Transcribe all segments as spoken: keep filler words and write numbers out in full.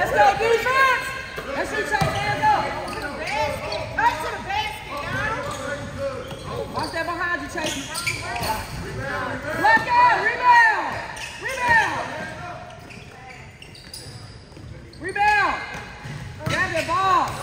Let's go, defense! Let's shoot, Chase. There you go. To the basket. Right to the basket, y'all. Watch that behind you, Chase. Look out! Rebound! Rebound! Rebound! Grab your ball.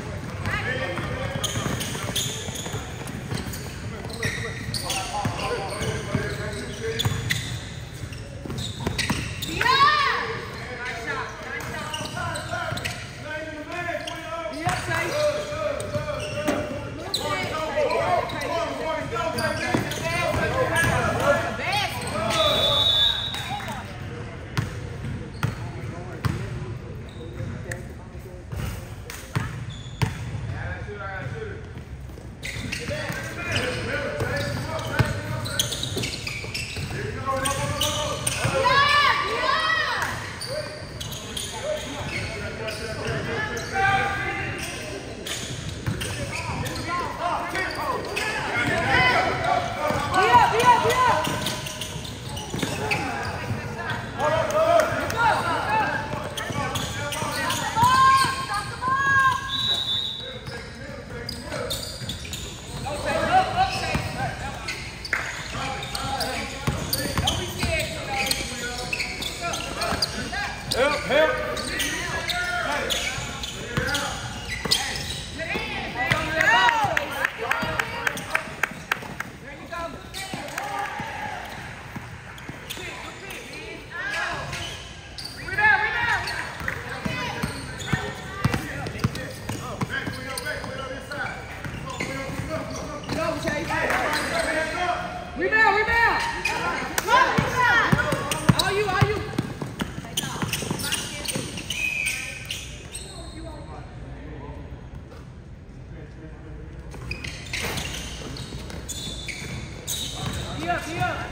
Rebound, rebound! All you, all you! Be up, be up!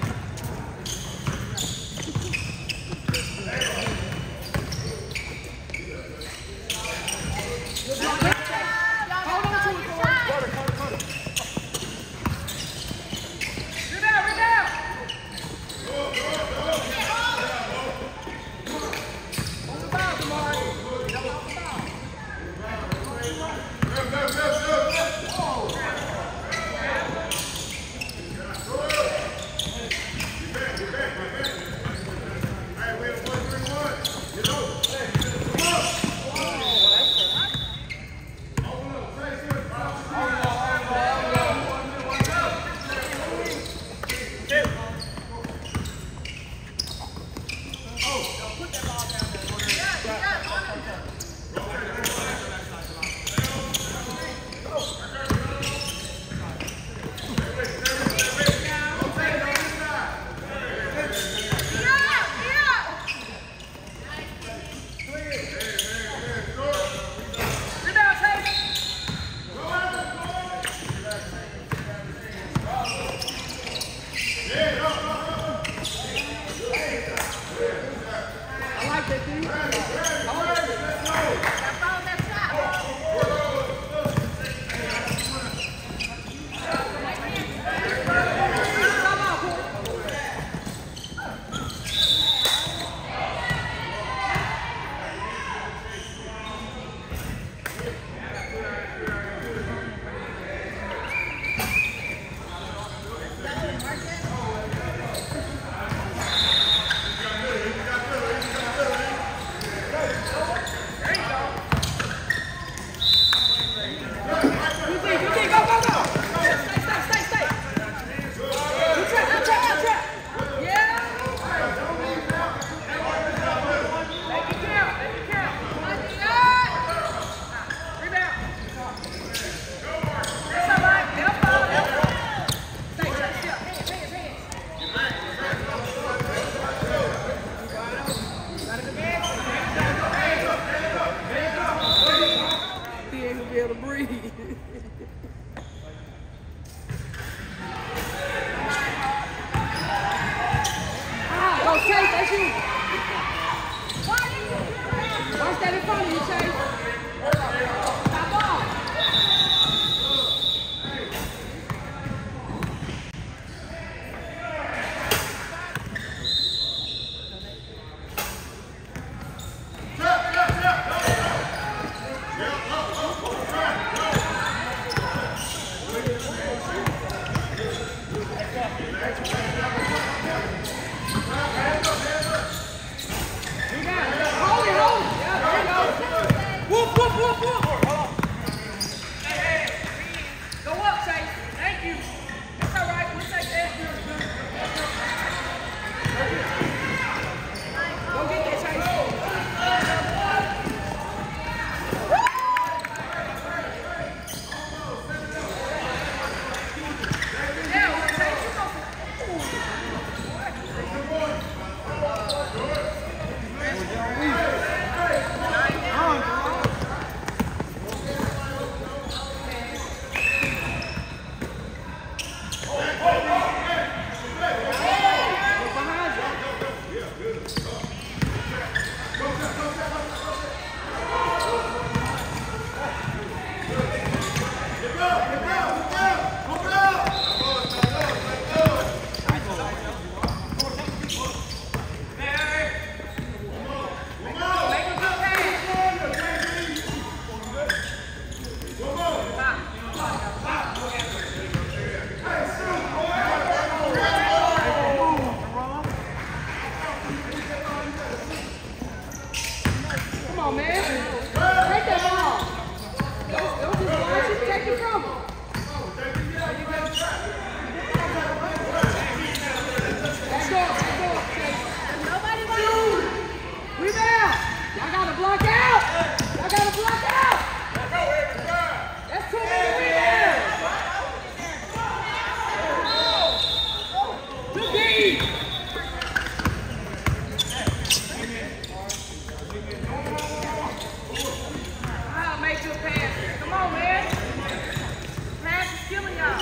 There you go. on, man. Take that ball. Don't, don't just watch it. Take it from him. Let's go. Let's go. Nobody wants. Rebound. Y'all got to block out. Y'all got to block out. That's too many rebounds. Good D. I'll make you a pass. Come on, man. Pass is killing y'all.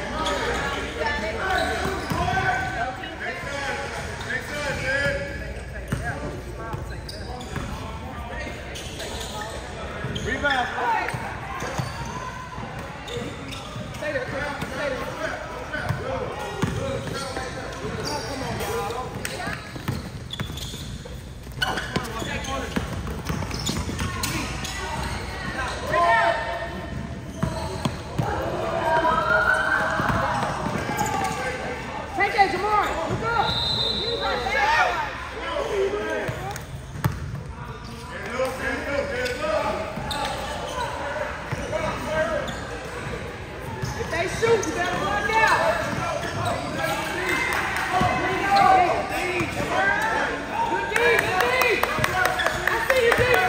Rebound. Stay there, Chris. Stay there. Take that, Jamari. Look up. If they shoot, you better block out. Good D, good D. I see you, D, D.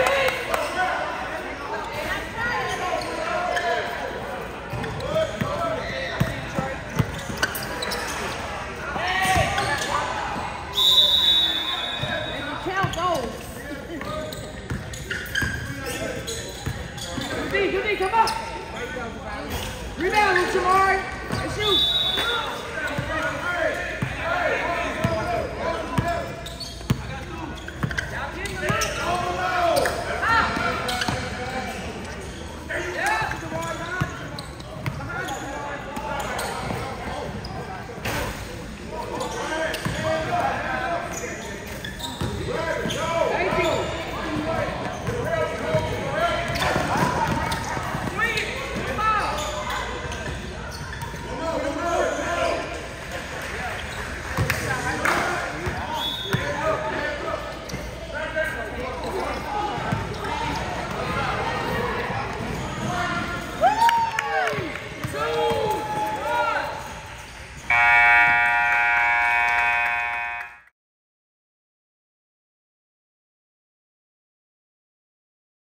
Count those. Good D, good D, come up. Rebound, Jamari. Let's shoot.